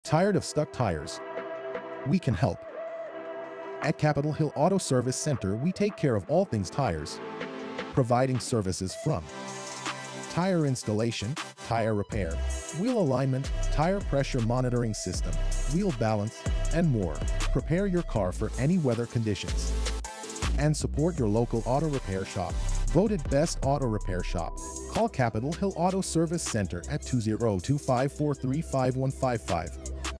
Tired of stuck tires? We can help. At Capitol Hill Auto Service Center, we take care of all things tires, providing services from tire installation, tire repair, wheel alignment, tire pressure monitoring system, wheel balance, and more. Prepare your car for any weather conditions and support your local auto repair shop. Voted Best Auto Repair Shop. Call Capitol Hill Auto Service Center at 202-543-5155.